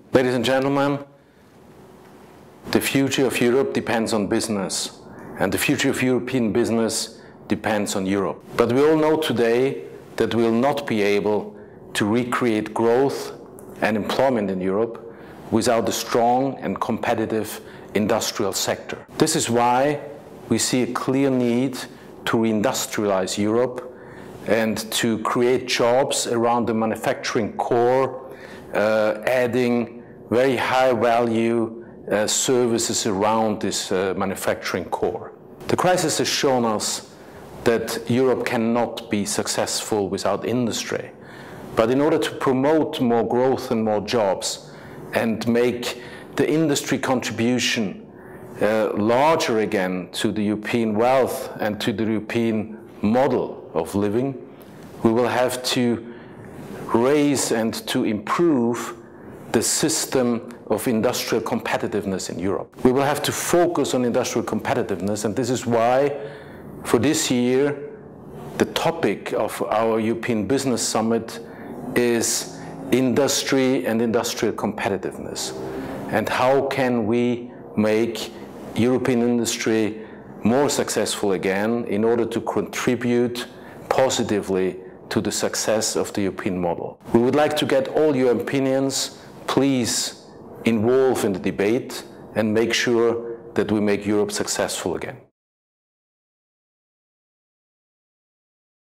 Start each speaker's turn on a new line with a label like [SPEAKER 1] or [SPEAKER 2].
[SPEAKER 1] Ladies and gentlemen, the future of Europe depends on business, and the future of European business depends on Europe. But we all know today that we will not be able to recreate growth and employment in Europe without a strong and competitive industrial sector. This is why we see a clear need to reindustrialize Europe and to create jobs around the manufacturing core, adding very high value services around this manufacturing core. The crisis has shown us that Europe cannot be successful without industry. But in order to promote more growth and more jobs and make the industry contribution larger again to the European wealth and to the European model of living, we will have to raise and to improve the system of industrial competitiveness in Europe. We will have to focus on industrial competitiveness, and this is why for this year the topic of our European Business Summit is industry and industrial competitiveness. And how can we make European industry more successful again in order to contribute positively to the success of the European model. We would like to get all your opinions. Please involve in the debate and make sure that we make Europe successful again.